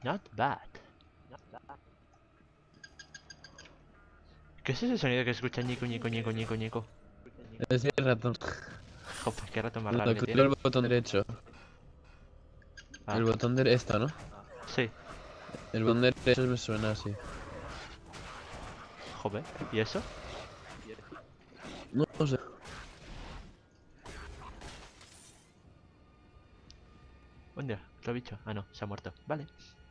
Not bad. ¿Qué es ese sonido que escucha ñico, ñico, ñico, ñico, ñico? Es el ratón. Joder, qué rato más No, raro que clico tiene. el botón derecho. Ah, El botón de esta, ¿no? sí. El botón derecho me suena así. Joder, ¿y eso? No, no sé. ¿Dónde? ¿Otro bicho? Ah, no, se ha muerto. Vale.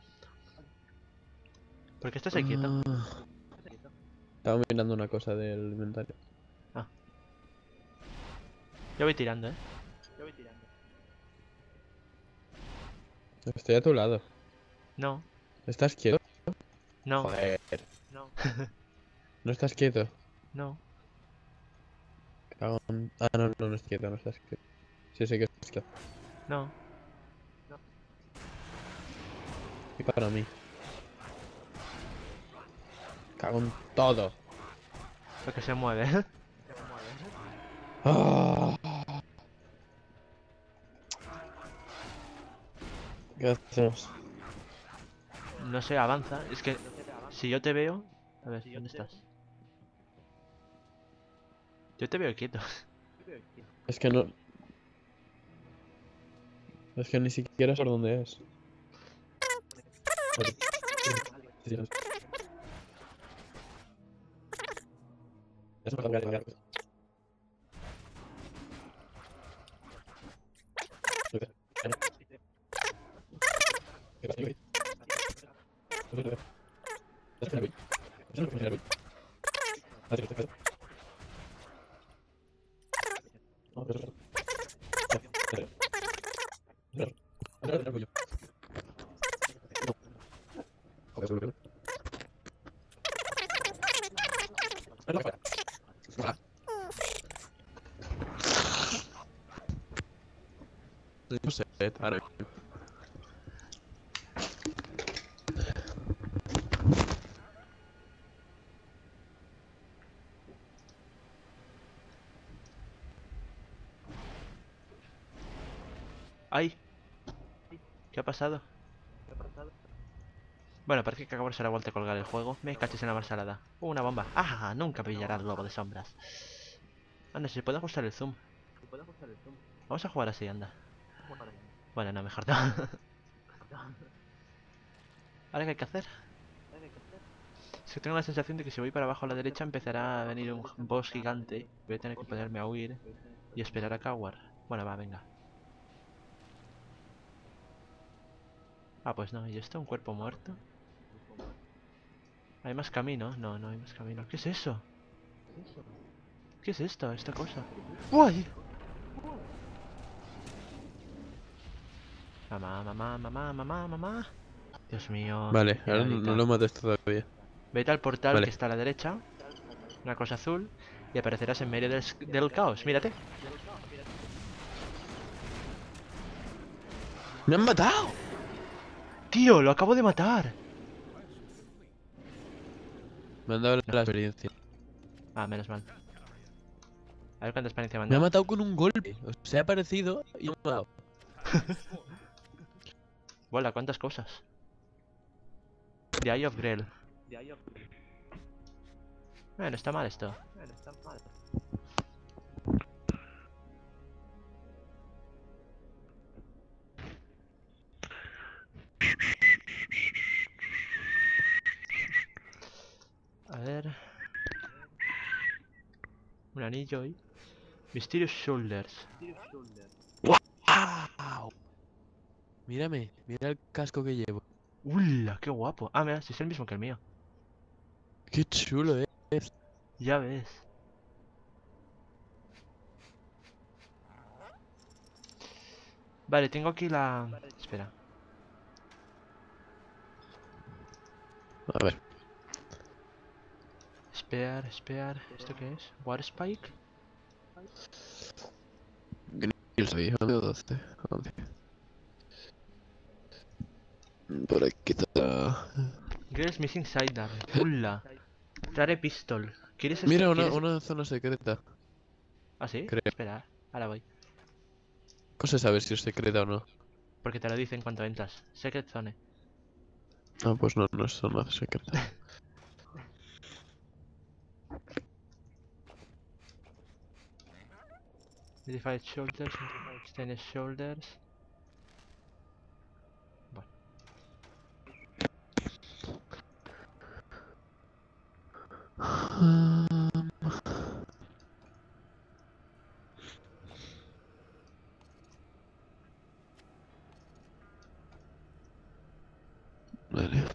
¿Por qué estás ahí quieto? Estaba mirando una cosa del inventario. Ah. Yo voy tirando, ¿eh? Estoy a tu lado. No, ¿Estás quieto? no, Joder. No estás quieto. no. Ah, no, no, no estás quieto, no estás quieto. Sí, sí que estás quieto. No. Y para mí. Cago en todo. Porque se mueve. Ah. ¿Qué hacemos? No sé, avanza. Es que si yo te veo... A ver, ¿dónde estás? Yo te veo quieto. Es que no. Es que ni siquiera sé por dónde es. Vale. Sí, sí, es una carga de No sé, ahora. ¡Ay! ¿Qué ha pasado? Bueno, parece que acabo de dar la vuelta a colgar el juego. Me cachis en la marsalada. Una bomba. ¡Ah! Nunca pillará el globo de sombras. Anda, si se puede ajustar el zoom. Vamos a jugar así, anda. Bueno, no, mejor no. ¿Ahora qué hay que hacer? Es que tengo la sensación de que si voy para abajo a la derecha empezará a venir un boss gigante. Voy a tener que ponerme a huir y esperar a Kawar. Bueno, va, venga. Ah, pues no, ¿y esto? ¿Un cuerpo muerto? ¿Hay más camino? No, no hay más camino. ¿Qué es eso? ¿Qué es esto? Esta cosa. ¡Uy! Mamá, mamá, mamá, mamá, mamá. Dios mío. Vale, ahora no Erika. lo mates todavía. Vete al portal que Vale. está a la derecha. Una cosa azul. Y aparecerás en medio del caos. Mírate. ¡Me han matado! ¡Tío! ¡Lo acabo de matar! Me han dado No. la experiencia. Ah, menos mal. A ver cuánta experiencia me han Me ha dado. matado con un golpe. O sea, ha aparecido y me ha matado. Hola, cuántas cosas. The Eye of Grell. Bueno, está mal esto. A ver. Un anillo y... Mysterious Shoulders. ¡Wow! Mírame, mira el casco que llevo. ¡Ulla! ¡Qué guapo! Ah, mira, si es el mismo que el mío. ¡Qué chulo es! Ya ves. Vale, tengo aquí la... Espera. A ver, Esperar. ¿Esto qué es? ¿Warspike? Grills, 12. Por aquí está. Girls Missing Sidearm. ¡Ulla! Rare Pistol. ¿Quieres este? Mira, ¿Quieres...? una zona secreta. ¿Ah, sí? Creo. Espera, ahora voy. ¿Cómo se sabe si es secreta o no? Porque te lo dicen cuando entras. Secret Zone. Ah, pues no, no son nada secretas. Modified shoulders, extended shoulders. Bueno. Vale.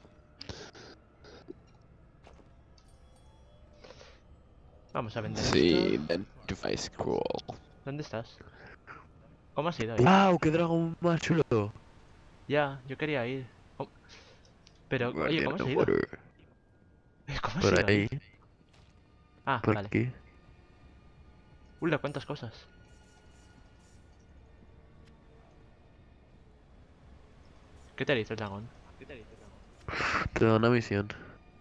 Vamos a vender Sí, esto. Identify Scroll. ¿Dónde estás? ¿Cómo has ido ahí? ¡Wow! ¡Qué dragón más chulo! Ya, yo quería ir. Pero, oye, Guardian ¿cómo has of ido? Water. ¿Cómo has Por ido ahí? ahí, Ah, por vale. aquí. Hola, cuántas cosas. ¿Qué te dice el dragón? Te da una misión.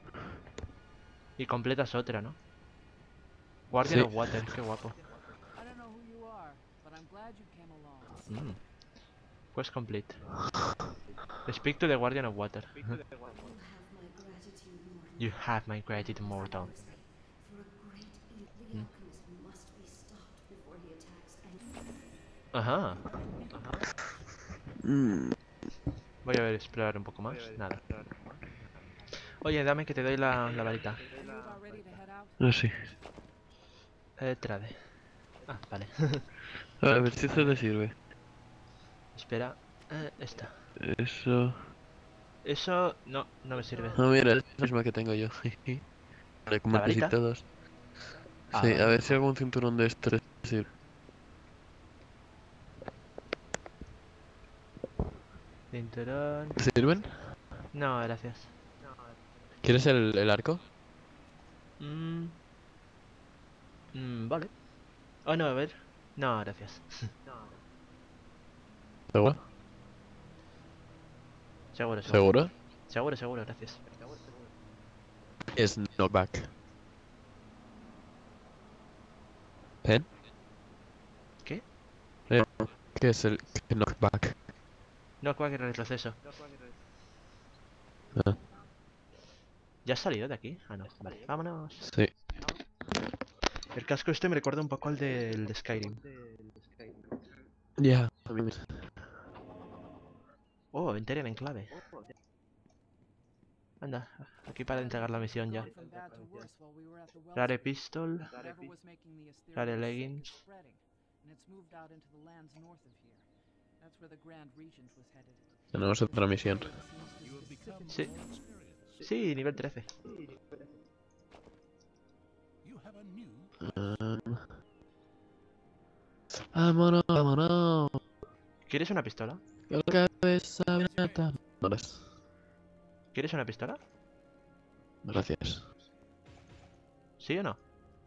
Y completas otra, ¿no? Guardian Sí. of Water, qué guapo. I don't know who you are, but I'm glad you came along. Mm. Quest complete. Speak to the Guardian of Water. You have my gratitude, mortal. Mm. Ajá. Mm, Voy a ver, explorar un poco más. Nada. Oye, dame que te doy la varita. Are you about ready to head out? no sé. Trade. Ah, vale. A ver si esto te sirve. Espera. Esta. Eso. Eso no me sirve. Ah, mira, es la misma que tengo yo. Vale, como ¿La varita? necesito dos. Ah, Sí, a vale. ver si algún cinturón de estos te sirve. Cinturón. ¿Te sirven? No, gracias. ¿Quieres el arco? Mm, vale. Oh, no, a ver. No, gracias. ¿Seguro? Seguro, seguro. ¿Seguro? Seguro, gracias. Es knockback. ¿Pen? ¿Qué? ¿Qué es el knockback? No, cualquier retroceso. Ah, ¿Ya has salido de aquí? Ah, no. Vale, vámonos. sí. El casco este me recuerda un poco al del de Skyrim. Ya. Oh, Interior Enclave. Anda, aquí para entregar la misión ya. Gone from bad to worse while we were at the Rare Wellspring. Pistol. Whatever was making the Rare Asterion sick Leggings. is spreading, and it's moved out into the lands north of here. That's where the Grand Regent was headed. Tenemos otra misión. Sí. Sí, nivel 13. Vámonos, vámonos. ¿Quieres una pistola? La cabeza abierta. Gracias. ¿Quieres una pistola? Gracias. ¿Sí o no?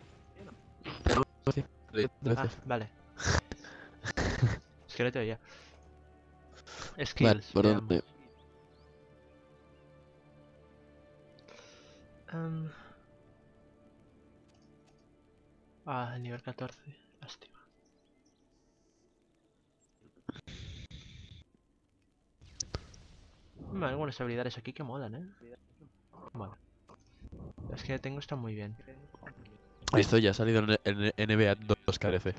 Ah, Gracias. vale. Es que no te oía. Vale, Skills, ¿por veamos. dónde? Nivel 14. Lástima. Algunas habilidades aquí que molan, Bueno. Las que tengo están muy bien. Esto ya ha salido en NBA 2KF.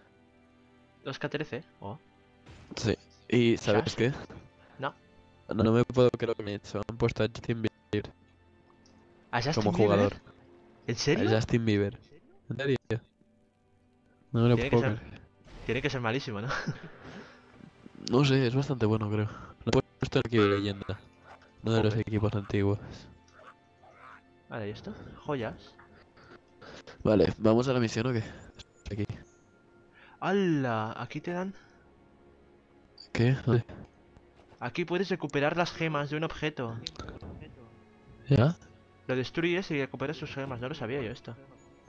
2K13. Oh. Sí. ¿Y sabes ¿Shaz? qué? No. No me puedo creer lo que han hecho. Han puesto a Justin Bieber ¿A Justin como Bieber? jugador. ¿En A serio? Justin Bieber. ¿En serio? No me lo Tiene que puedo ser, creer. tiene que ser malísimo, ¿no? No sé, es bastante bueno, creo. Lo he puesto en equipo de leyenda. No de los Joder. equipos antiguos. Vale, ¿y esto? Joyas. Vale, ¿vamos a la misión o qué? Aquí. ¡Hala! Aquí te dan... ¿Qué? ¿Dónde? Aquí puedes recuperar las gemas de un objeto. ¿Ya? Lo destruyes y recuperas sus gemas. No lo sabía yo esto.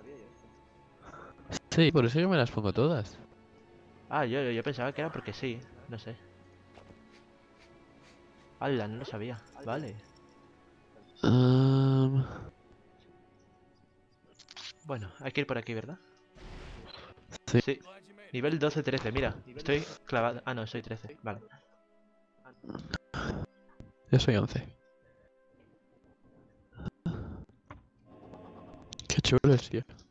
Sí, por eso yo me las pongo todas. Ah, yo pensaba que era porque sí. No sé. ¡Hala! No lo sabía. Vale. Bueno, hay que ir por aquí, ¿verdad? Sí. Sí. Nivel 12-13, mira. Estoy clavado. Ah, no, soy 13. Vale. Yo soy 11. chévere, sí.